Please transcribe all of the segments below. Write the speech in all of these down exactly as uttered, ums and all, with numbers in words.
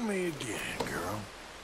Try me again, girl.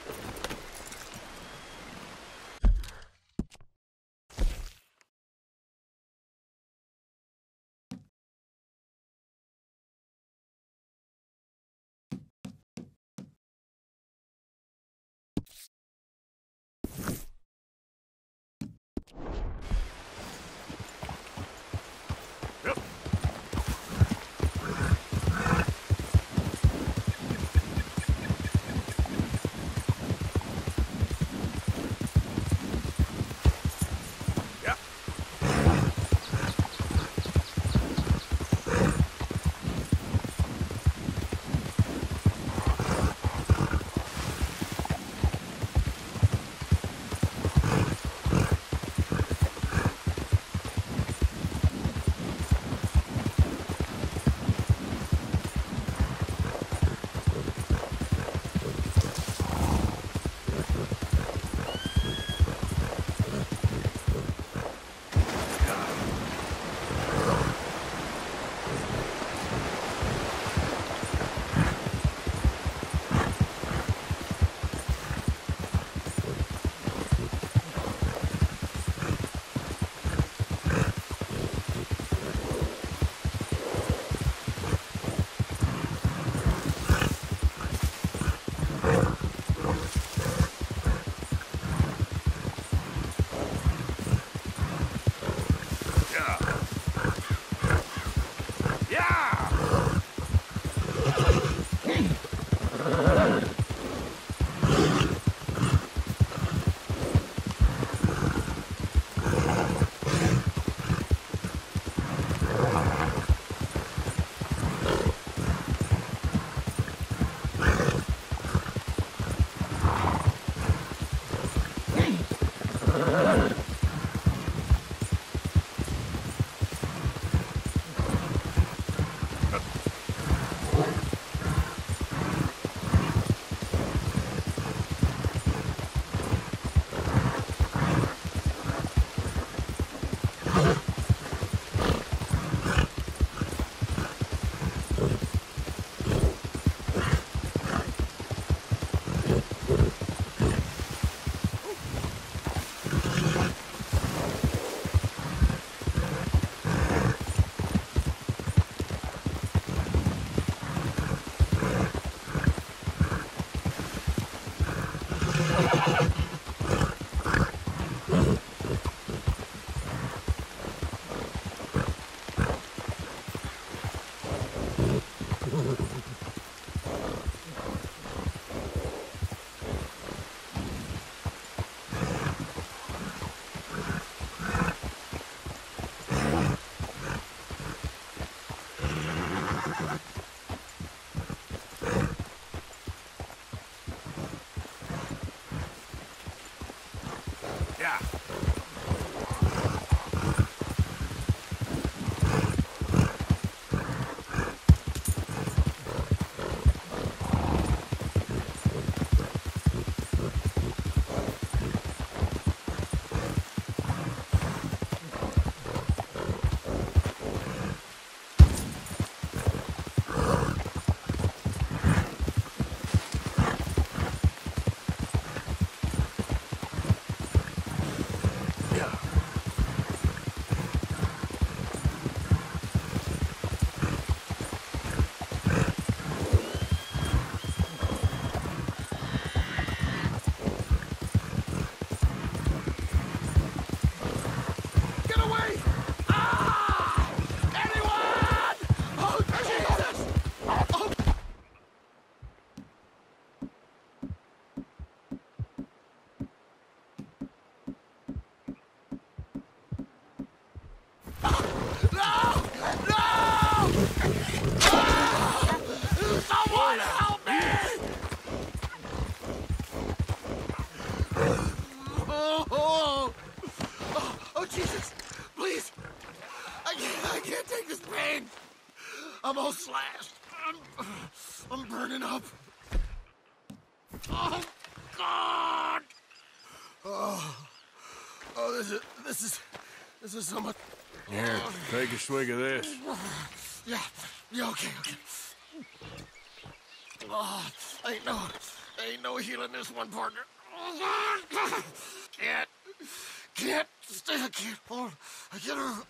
I'm all slashed. I'm, I'm burning up. Oh, God! Oh, oh, this is, this is, this is so much. Here, take a swig of this. Yeah, yeah, okay, okay. Oh, ain't no, ain't no healing this one, partner. Can't, can't, stay, I can't, hold on. I get her.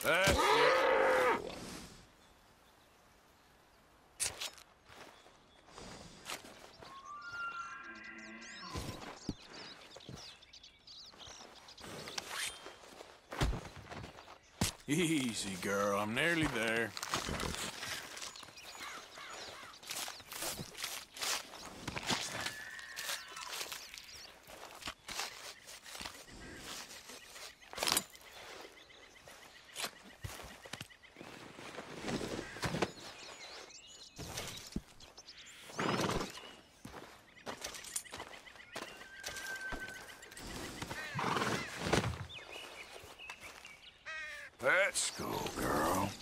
That's it. Easy, girl. I'm nearly there. Let's go, girl.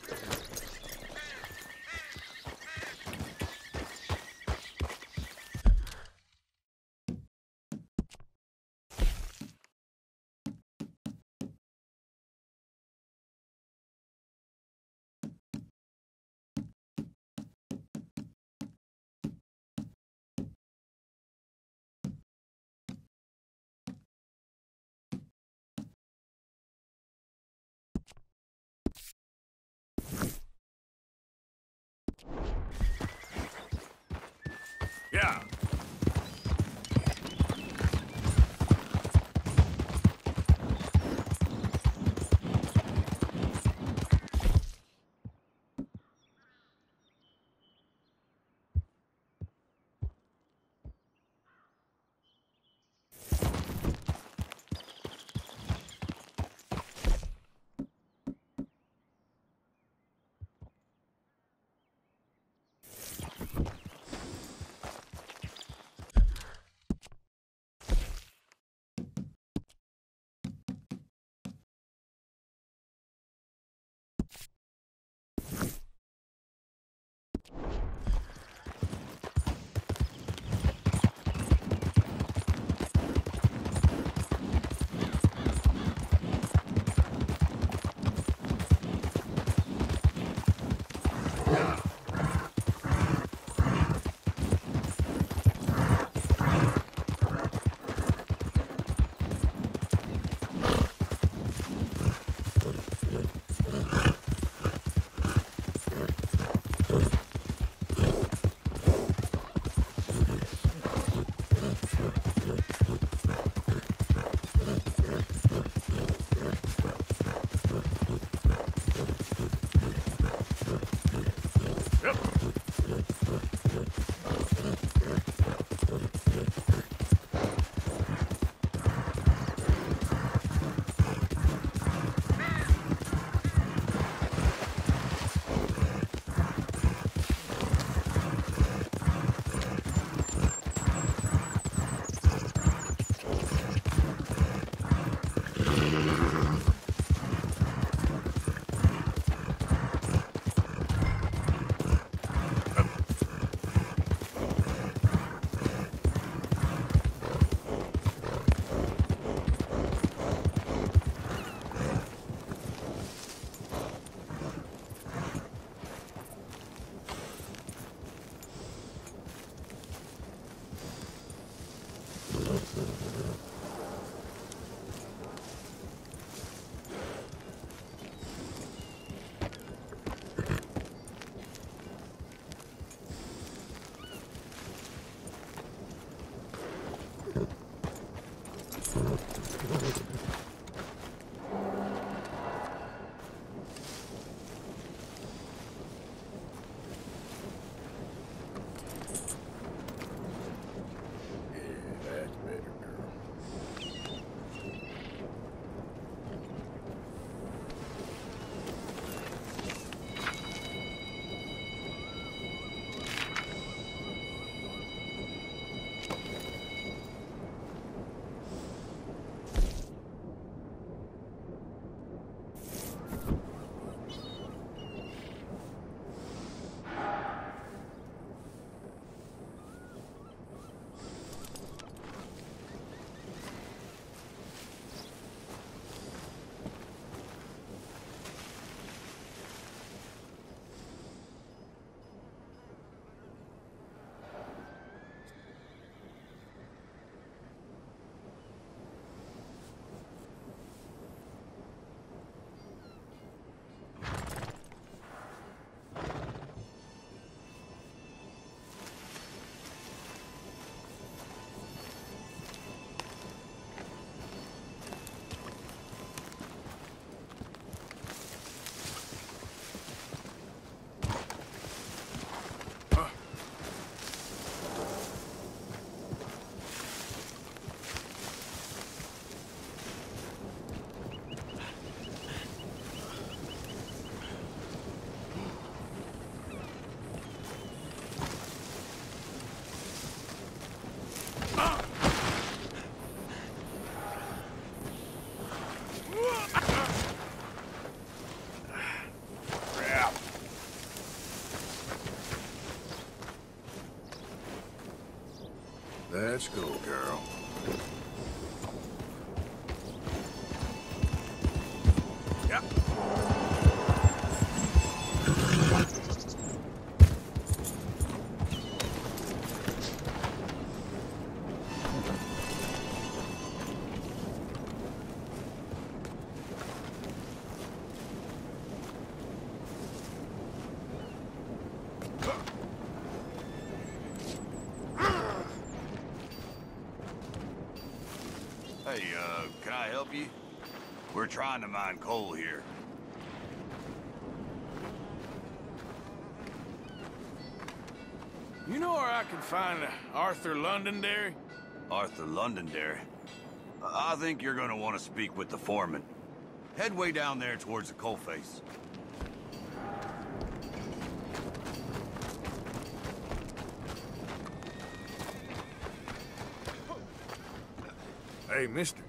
Yeah. Let's go, girl. Yep. Hey, uh, can I help you? We're trying to mine coal here. You know where I can find Arthur Londonderry? Arthur Londonderry. I think you're gonna want to speak with the foreman. Head way down there towards the coalface. Hey, mister.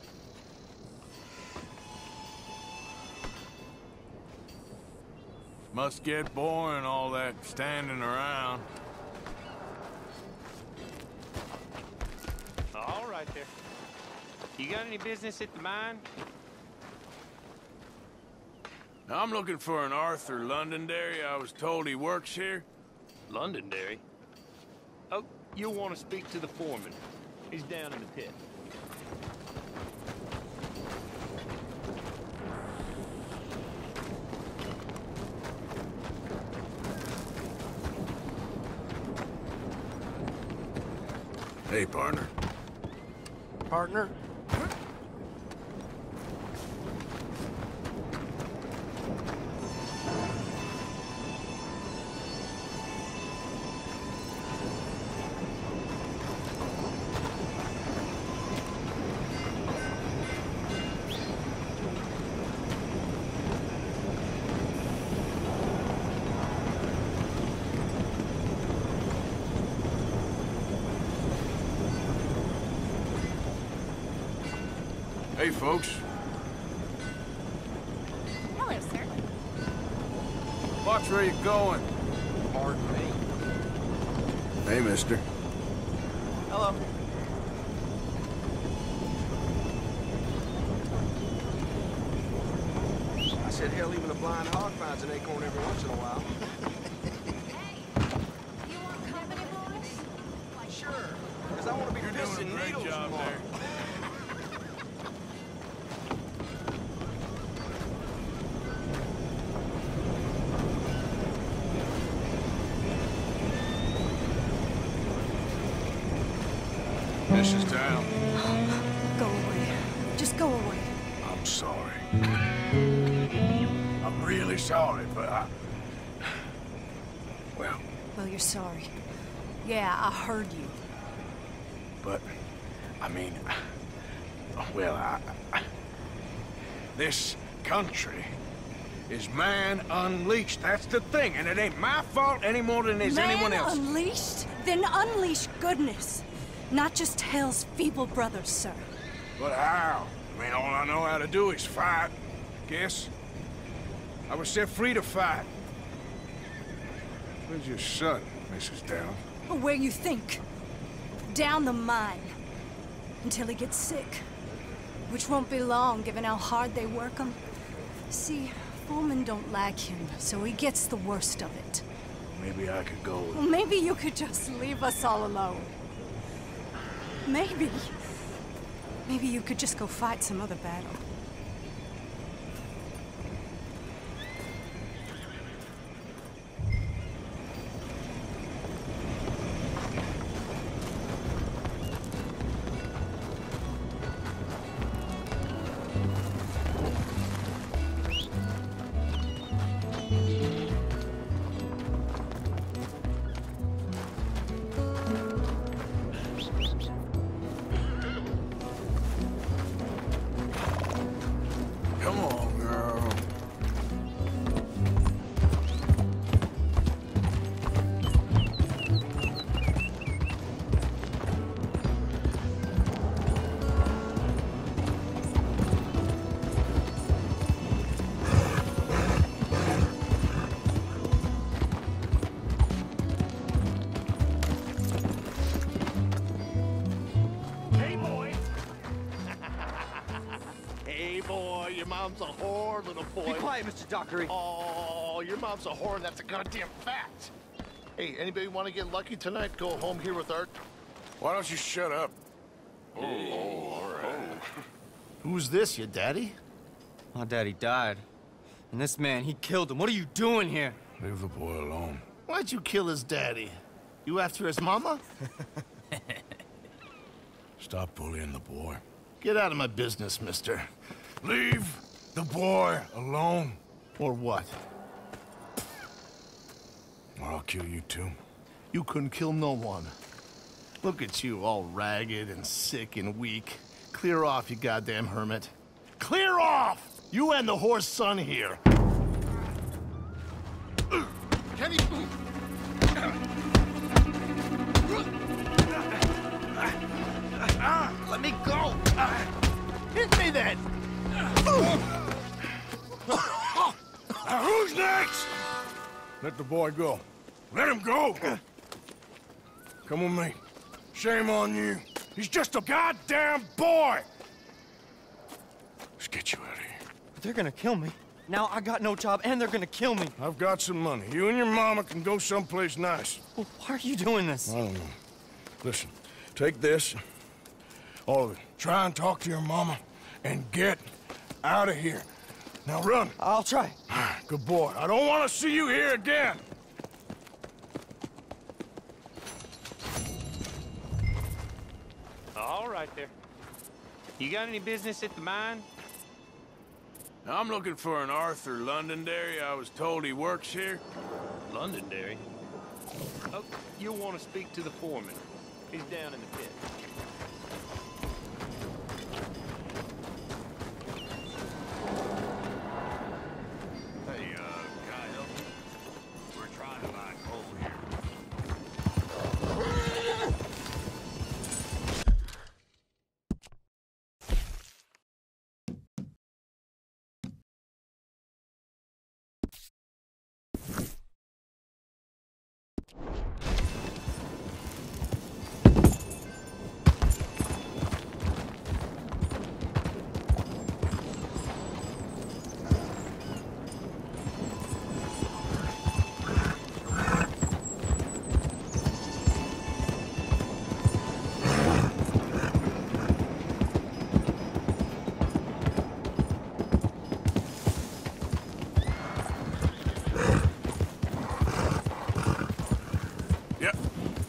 Must get boring, all that standing around. All right there. You got any business at the mine? I'm looking for an Arthur Londonderry. I was told he works here. Londonderry? Oh, you'll want to speak to the foreman. He's down in the pit. Hey, partner. Partner? Hey, folks. Hello, sir. Watch where you're going. Pardon me. Hey, mister. Hello. I said, hell, even a blind hog finds an acorn every once in a while. You want company, boys? Sure, because I want to be You're doing pissing a great needles job tomorrow. there. This is town. Go away. Just go away. I'm sorry. I'm really sorry, but I... Well, Well, you're sorry. Yeah, I heard you. but... I mean... Well, I... I this country is man unleashed. That's the thing, and it ain't my fault any more than it's Man anyone else. unleashed? Then unleash goodness. Not just hell's feeble brothers, sir. But how? I mean, all I know how to do is fight. Guess. I was set free to fight. Where's your son, Missus Down? Where you think? Down the mine. Until he gets sick. Which won't be long, given how hard they work him. See, foremen don't like him, so he gets the worst of it. Maybe I could go with... Well, maybe you could just leave us all alone. Maybe. Maybe you could just go fight some other battle. your mom's a whore, little boy. Be quiet, Mister Dockery. Oh, your mom's a whore, and that's a goddamn fact. Hey, anybody want to get lucky tonight? Go home here with Art? Why don't you shut up? Oh, all right. Who's this, your daddy? My daddy died. And this man, he killed him. What are you doing here? Leave the boy alone. Why'd you kill his daddy? You after his mama? Stop bullying the boy. Get out of my business, mister. Leave the boy alone. Or what? Or I'll kill you too. You couldn't kill no one. Look at you, all ragged and sick and weak. Clear off, you goddamn hermit. Clear off! You and the whore's son here. Kenny! Let me go! Hit me then! Now who's next? Let the boy go. Let him go! Come with me. Shame on you. He's just a goddamn boy! Let's get you out of here. They're gonna kill me. Now I got no job and they're gonna kill me. I've got some money. You and your mama can go someplace nice. Well, why are you doing this? I don't know. Listen, take this. All of it. Try and talk to your mama and get out of here. Now run. I'll try. Good boy. I don't want to see you here again. All right there. You got any business at the mine? I'm looking for an Arthur Londonderry. I was told he works here. Londonderry? Oh, you'll want to speak to the foreman. He's down in the pit. Hey, uh, can I help you? We're trying to buy coal here. Yep.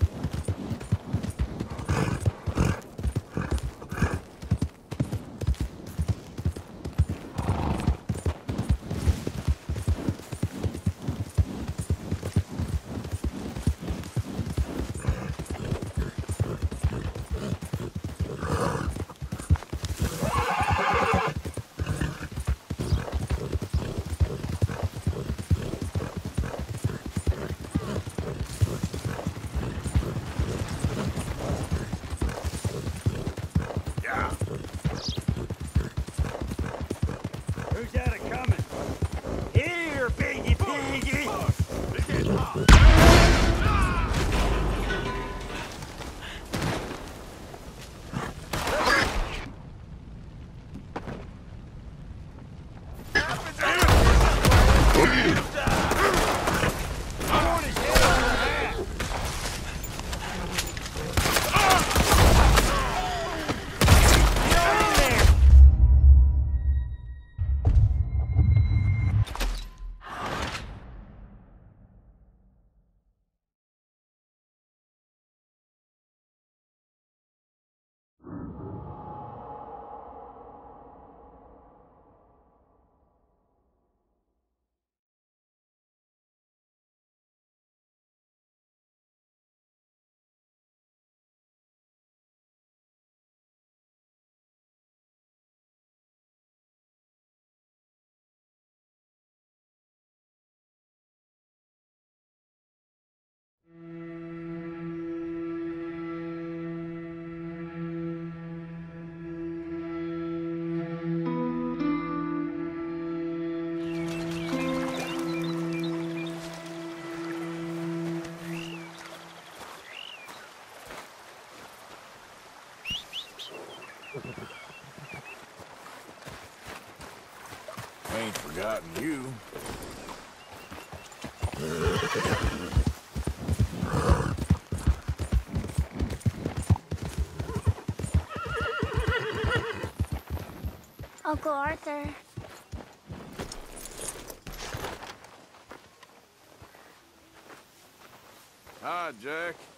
Who's that a-coming? Here, piggy piggy! Ain't forgotten you. Uncle Arthur. Hi, Jack.